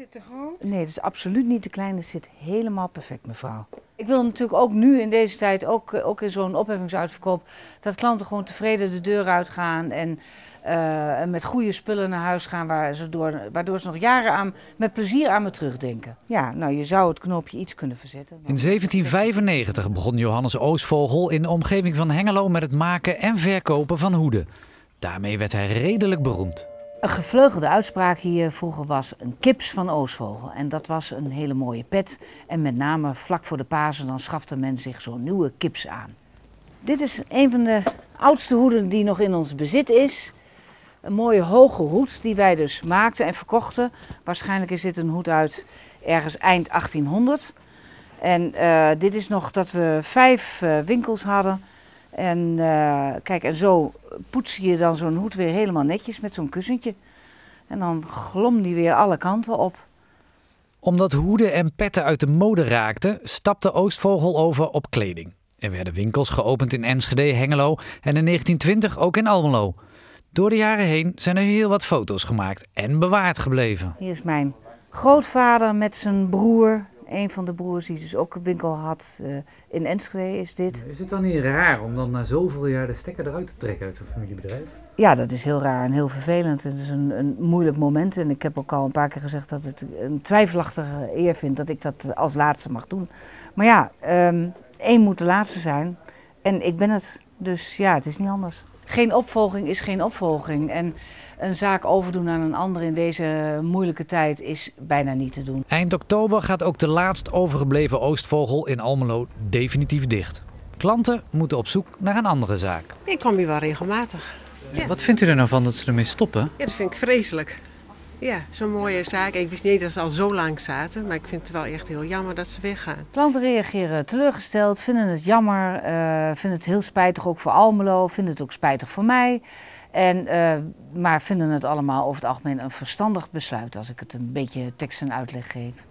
het te groot? Nee, het is absoluut niet te klein. Het zit helemaal perfect, mevrouw. Ik wil natuurlijk ook nu in deze tijd, ook in zo'n opheffingsuitverkoop, dat klanten gewoon tevreden de deur uitgaan en met goede spullen naar huis gaan, waardoor ze nog jaren met plezier aan me terugdenken. Ja, nou, je zou het knoopje iets kunnen verzetten. In 1795 begon Johannes Oostvogel in de omgeving van Hengelo met het maken en verkopen van hoeden. Daarmee werd hij redelijk beroemd. Een gevleugelde uitspraak hier vroeger was een kips van Oostvogel. En dat was een hele mooie pet. En met name vlak voor de Pasen dan schafte men zich zo'n nieuwe kips aan. Dit is een van de oudste hoeden die nog in ons bezit is. Een mooie hoge hoed die wij dus maakten en verkochten. Waarschijnlijk is dit een hoed uit ergens eind 1800. En dit is nog dat we 5 winkels hadden. En kijk, en zo poets je dan zo'n hoed weer helemaal netjes met zo'n kussentje. En dan glom die weer alle kanten op. Omdat hoeden en petten uit de mode raakten, stapte Oostvogel over op kleding. Er werden winkels geopend in Enschede, Hengelo en in 1920 ook in Almelo. Door de jaren heen zijn er heel wat foto's gemaakt en bewaard gebleven. Hier is mijn grootvader met zijn broer. Een van de broers die dus ook een winkel had in Enschede is dit. Is het dan niet raar om dan na zoveel jaar de stekker eruit te trekken uit zo'n familiebedrijf? Ja, dat is heel raar en heel vervelend. Het is een moeilijk moment en ik heb ook al een paar keer gezegd dat het een twijfelachtige eer vind dat ik dat als laatste mag doen. Maar ja, één moet de laatste zijn en ik ben het. Dus ja, het is niet anders. Geen opvolging is geen opvolging en een zaak overdoen aan een ander in deze moeilijke tijd is bijna niet te doen. Eind oktober gaat ook de laatst overgebleven Oostvogel in Almelo definitief dicht. Klanten moeten op zoek naar een andere zaak. Ik kom hier wel regelmatig. Ja. Wat vindt u er nou van dat ze ermee stoppen? Ja, dat vind ik vreselijk. Ja, zo'n mooie zaak. Ik wist niet dat ze al zo lang zaten, maar ik vind het wel echt heel jammer dat ze weggaan. Klanten reageren teleurgesteld, vinden het jammer, vinden het heel spijtig ook voor Almelo, vinden het ook spijtig voor mij. Maar vinden het allemaal over het algemeen een verstandig besluit als ik het een beetje tekst en uitleg geef.